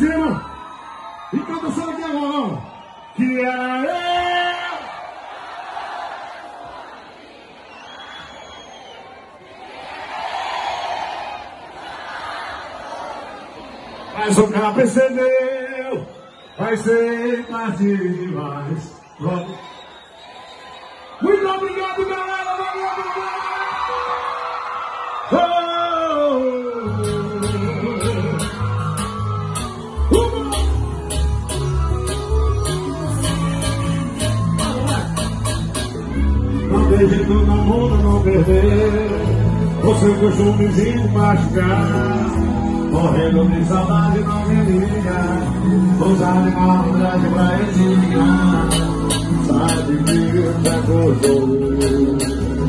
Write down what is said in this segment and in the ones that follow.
cima. E canta só aqui agora, que é eu. Mas o cara percebeu, vai ser tarde demais. Pronto. Muito obrigado, galera. Valeu, Não tem jeito no mundo não perder. Você costumezinho de machucar. Morrendo de saudade não me liga. Os animais grande pra explicar. Sabe que eu te acordou.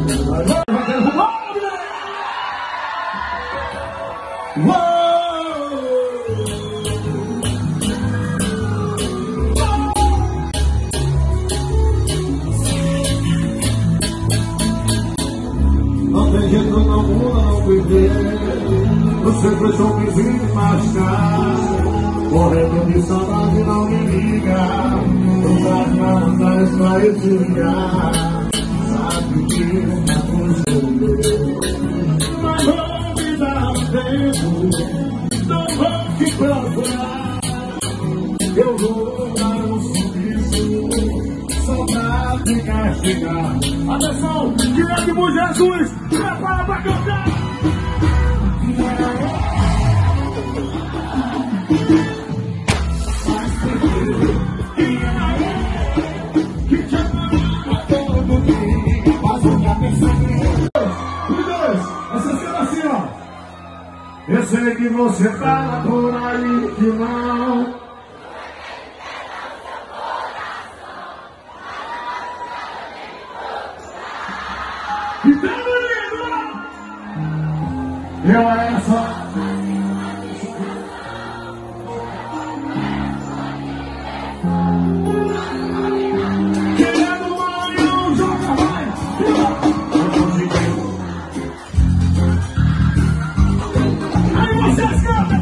Não tem jeito no mundo não viver. Você foi só um vizinho de machucar. Morrendo de saudade não me liga. Os animais pra explicar. Sabe que eu te acordou. Mas vou me dar tempo. Não vou te procurar. Eu vou dar um sorriso só pra te castigar. Atenção, direto por Jesus, prepara pra cantar. Que te ama todo dia, mas eu já pensei. Essa cena assim, ó. Eu sei que você fala por aí que não. E tá bonito! Eu era só. Querendo Maranhão, joga, vai! Aí vocês cantam!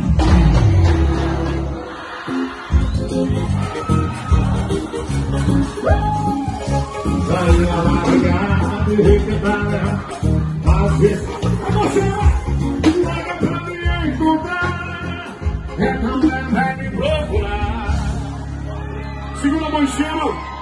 Sai lá, largada e requentada. Às vezes, você larga pra me encontrar. É também vai me procurar. Segura a mão, cheiro.